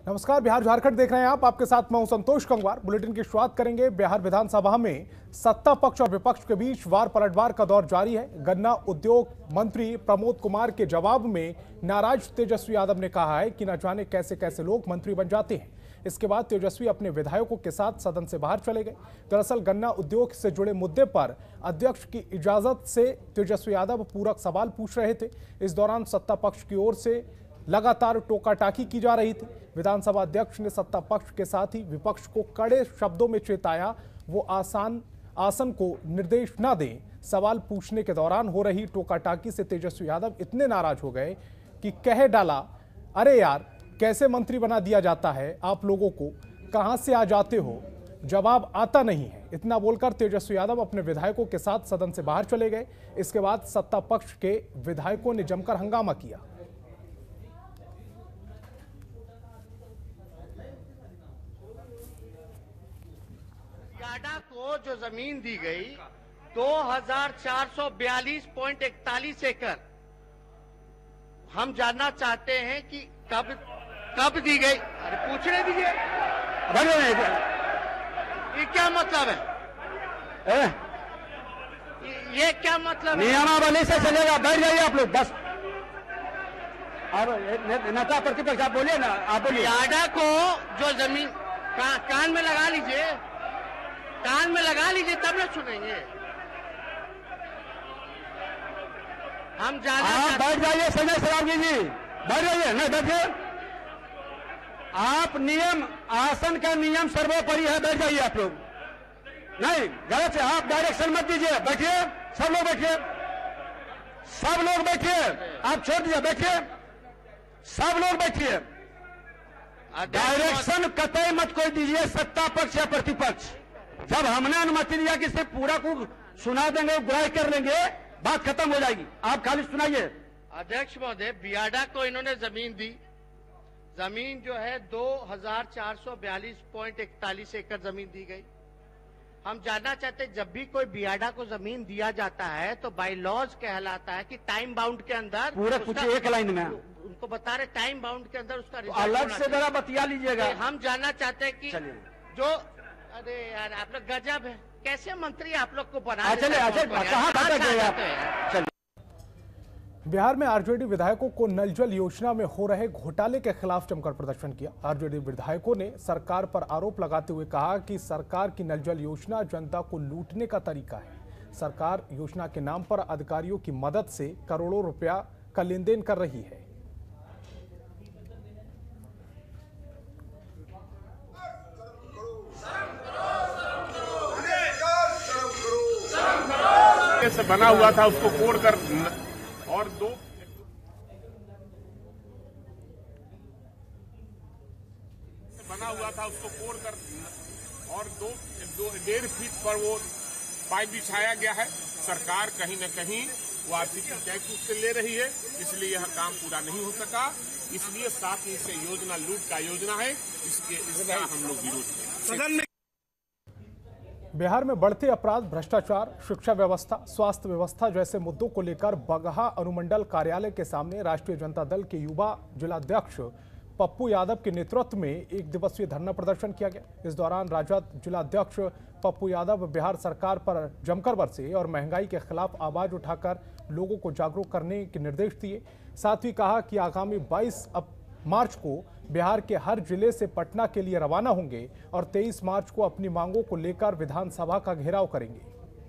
नमस्कार, बिहार झारखंड देख रहे हैं आप। आपके साथ मैं हूं संतोष कंगवार। बुलेटिन की शुरुआत करेंगे। बिहार विधानसभा में सत्ता पक्ष और विपक्ष के बीच वार पलटवार का दौर जारी है। गन्ना उद्योग मंत्री प्रमोद कुमार के जवाब में नाराज तेजस्वी यादव ने कहा है कि न जाने कैसे कैसे लोग मंत्री बन जाते हैं। इसके बाद तेजस्वी अपने विधायकों के साथ सदन से बाहर चले गए। दरअसल गन्ना उद्योग से जुड़े मुद्दे पर अध्यक्ष की इजाजत से तेजस्वी यादव पूरक सवाल पूछ रहे थे। इस दौरान सत्ता पक्ष की ओर से लगातार टोका-टाकी की जा रही थी। विधानसभा अध्यक्ष ने सत्ता पक्ष के साथ ही विपक्ष को कड़े शब्दों में चेताया वो आसन को निर्देश न दें। सवाल पूछने के दौरान हो रही टोका-टाकी से तेजस्वी यादव इतने नाराज हो गए कि कह डाला, अरे यार कैसे मंत्री बना दिया जाता है, आप लोगों को कहां से आ जाते हो, जवाब आता नहीं है। इतना बोलकर तेजस्वी यादव अपने विधायकों के साथ सदन से बाहर चले गए। इसके बाद सत्ता पक्ष के विधायकों ने जमकर हंगामा किया। बियाडा को जो जमीन दी गई 2442.41 एकड़, हम जानना चाहते हैं कि कब दी गई। अरे पूछने दीजिए, ये क्या मतलब है? ये क्या मतलब है? नियमावली से चलेगा। बैठ जाइए आप लोग बस। अब नेता प्रतिपक्ष आप बोलिए ना, आप बोलिए। बियाडा को जो जमीन कान में लगा लीजिए, कान में लगा लीजिए तब ना सुनेंगे। हम आप बैठ जाइए संजय सरावगी जी, बैठ जाइए। नहीं बैठिए आप। नियम, आसन का नियम सर्वोपरि है। बैठ जाइए आप लोग। नहीं गलत है, आप डायरेक्शन मत दीजिए। बैठिए, सब लोग बैठिए, सब लोग बैठिए। आप छोड़ दीजिए, बैठिए, सब लोग बैठिए। डायरेक्शन कतई मत कोई दीजिए, सत्ता पक्ष या प्रतिपक्ष। जब हमने अनुमति दिया कि सिर्फ पूरा को सुना देंगे, ग्राह्य कर लेंगे, बात खत्म हो जाएगी। आप खाली सुनाइए। अध्यक्ष महोदय, बियाडा को इन्होंने जमीन दी। जमीन जो है 2442.41 एकड़ जमीन दी गई। हम जानना चाहते हैं, जब भी कोई बियाडा को जमीन दिया जाता है तो बाय लॉज कहलाता है कि टाइम बाउंड के अंदर पूरा कुछ एक लाइन में उनको बता रहे, टाइम बाउंड के अंदर उसका अलग से जरा बतिया लीजिएगा। हम जानना चाहते हैं कि जो, अरे यार आप लोग गजब है, कैसे मंत्री आप लोग को बना। बिहार में आरजेडी विधायकों को नल जल योजना में हो रहे घोटाले के खिलाफ जमकर प्रदर्शन किया। आरजेडी विधायकों ने सरकार पर आरोप लगाते हुए कहा कि सरकार की नल जल योजना जनता को लूटने का तरीका है। सरकार योजना के नाम पर अधिकारियों की मदद से करोड़ों रुपया का लेन देन कर रही है। से बना हुआ था उसको तोड़कर और दो बना हुआ था उसको तोड़कर और 1.5 फीट पर वो पाइप बिछाया गया है। सरकार कहीं न कहीं वो आर्थिक टैक्स उससे ले रही है, इसलिए यह काम पूरा नहीं हो सका। इसलिए साथ ही से योजना लूट का योजना है, इसका हम लोग विरोध करें। बिहार में बढ़ते अपराध, भ्रष्टाचार, शिक्षा व्यवस्था, स्वास्थ्य व्यवस्था जैसे मुद्दों को लेकर बगहा अनुमंडल कार्यालय के सामने राष्ट्रीय जनता दल के युवा जिलाध्यक्ष पप्पू यादव के नेतृत्व में एक दिवसीय धरना प्रदर्शन किया गया। इस दौरान राजद जिलाध्यक्ष पप्पू यादव बिहार सरकार पर जमकर बरसे और महंगाई के खिलाफ आवाज उठाकर लोगों को जागरूक करने के निर्देश दिए। साथ ही कहा कि आगामी 22 मार्च को बिहार के हर जिले से पटना के लिए रवाना होंगे और 23 मार्च को अपनी मांगों को लेकर विधानसभा का घेराव करेंगे।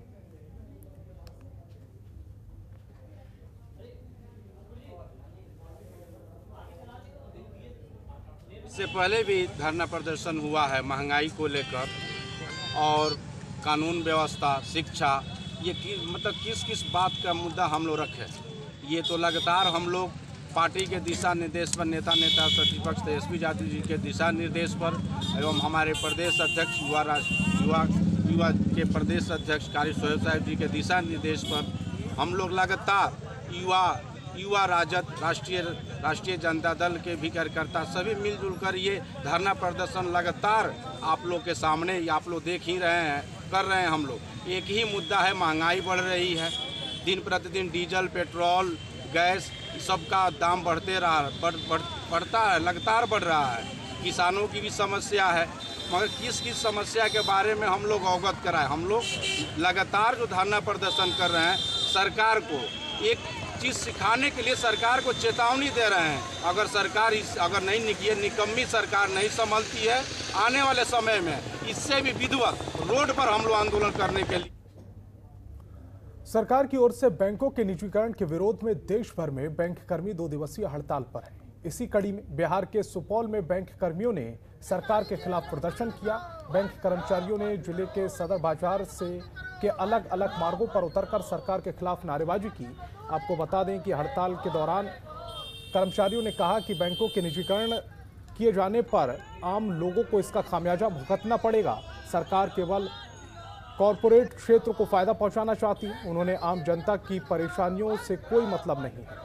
इससे पहले भी धरना प्रदर्शन हुआ है महंगाई को लेकर और कानून व्यवस्था, शिक्षा, ये मतलब किस किस बात का मुद्दा हम लोग रखे। ये तो लगातार हम लोग पार्टी के दिशा निर्देश पर, नेता प्रतिपक्ष तेजस्वी यादव जी के दिशा निर्देश पर एवं हमारे प्रदेश अध्यक्ष युवा के प्रदेश अध्यक्ष कारी सोहेब साहब जी के दिशा निर्देश पर हम लोग लगातार युवा राजद, राष्ट्रीय जनता दल के भी कार्यकर्ता सभी मिलजुल कर ये धरना प्रदर्शन लगातार आप लोग के सामने आप लोग देख ही रहे हैं, कर रहे हैं। हम लोग एक ही मुद्दा है, महंगाई बढ़ रही है। दिन प्रतिदिन डीजल, पेट्रोल, गैस सबका दाम बढ़ता है, लगातार बढ़ रहा है। किसानों की भी समस्या है, मगर किस किस समस्या के बारे में हम लोग अवगत कराएं। हम लोग लगातार जो धरना प्रदर्शन कर रहे हैं, सरकार को एक चीज़ सिखाने के लिए सरकार को चेतावनी दे रहे हैं। अगर सरकार अगर नहीं निकम्मी सरकार नहीं संभलती है, आने वाले समय में इससे भी विधिवत रोड पर हम लोग आंदोलन करने के लिए। सरकार की ओर से बैंकों के निजीकरण के विरोध में देश भर में बैंक कर्मी 2 दिवसीय हड़ताल पर हैं। इसी कड़ी में बिहार के सुपौल में बैंक कर्मियों ने सरकार के खिलाफ प्रदर्शन किया। बैंक कर्मचारियों ने जिले के सदर बाजार के अलग अलग मार्गों पर उतरकर सरकार के खिलाफ नारेबाजी की। आपको बता दें कि हड़ताल के दौरान कर्मचारियों ने कहा कि बैंकों के निजीकरण किए जाने पर आम लोगों को इसका खामियाजा भुगतना पड़ेगा। सरकार केवल कॉरपोरेट क्षेत्र को फायदा पहुंचाना चाहती है। उन्होंने आम जनता की परेशानियों से कोई मतलब नहीं है।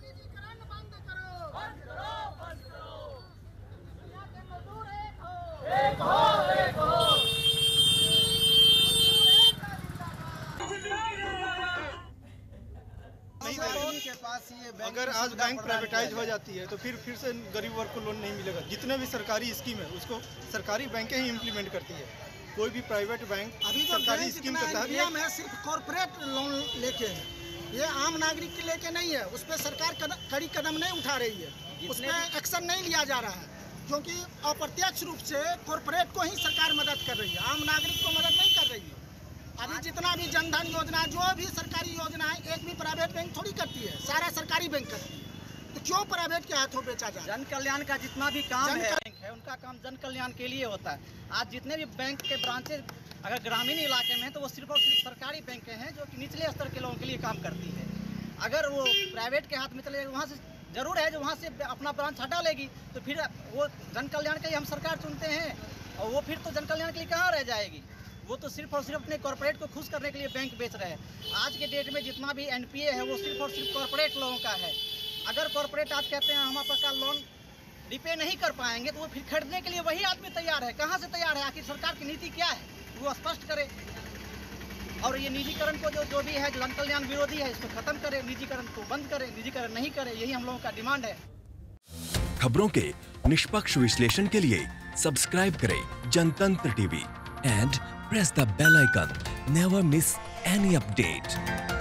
अगर आज बैंक प्राइवेटाइज हो जाती है तो फिर से गरीब वर्ग को लोन नहीं मिलेगा। जितने भी सरकारी स्कीम है उसको सरकारी बैंकें ही इम्प्लीमेंट करती है। कोई भी प्राइवेट बैंक अभी तो सरकारी स्कीम के तहत है, सिर्फ कॉर्पोरेट लोन लेके है, ये आम नागरिक के लेके नहीं है। उस पर सरकार कड़ी कदम नहीं उठा रही है, उस पर एक्शन नहीं लिया जा रहा है, क्योंकि अप्रत्यक्ष रूप से कॉर्पोरेट को ही सरकार मदद कर रही है, आम नागरिक को मदद नहीं कर रही है। अभी जितना भी जनधन योजना, जो भी सरकारी योजना है, एक भी प्राइवेट बैंक थोड़ी करती है, सारा सरकारी बैंक करती है। तो क्यों प्राइवेट के हाथों बेचा जाए? जन कल्याण का जितना भी काम है उनका काम जन कल्याण के लिए होता है। आज जितने भी बैंक के ब्रांचेज अगर ग्रामीण इलाके में है तो वो सिर्फ और सिर्फ सरकारी बैंकें हैं जो कि निचले स्तर के लोगों के लिए काम करती है। अगर वो प्राइवेट के हाथ में चले वहाँ से जरूर है जो वहाँ से अपना ब्रांच हटा लेगी तो फिर वो जन कल्याण के लिए हम सरकार चुनते हैं और वो फिर तो जन कल्याण के लिए कहाँ रह जाएगी। वो तो सिर्फ और सिर्फ अपने कॉर्पोरेट को खुश करने के लिए बैंक बेच रहे हैं। आज के डेट में जितना भी एनपीए है वो सिर्फ और सिर्फ कॉर्पोरेट लोगों का है। अगर कॉर्पोरेट आज कहते हैं हम आपका लोन रिपे नहीं कर पाएंगे तो वो फिर खरीदने के लिए वही आदमी तैयार है। कहाँ से तैयार है? आखिर सरकार की नीति क्या है वो स्पष्ट करे। और ये निजीकरण को जो भी है, जो जन कल्याण विरोधी है, इसको खत्म करे, निजीकरण को बंद करे, निजीकरण नहीं करे, यही हम लोगों का डिमांड है। खबरों के निष्पक्ष विश्लेषण के लिए सब्सक्राइब करें Jantantra TV and press the bell icon. Never miss any update.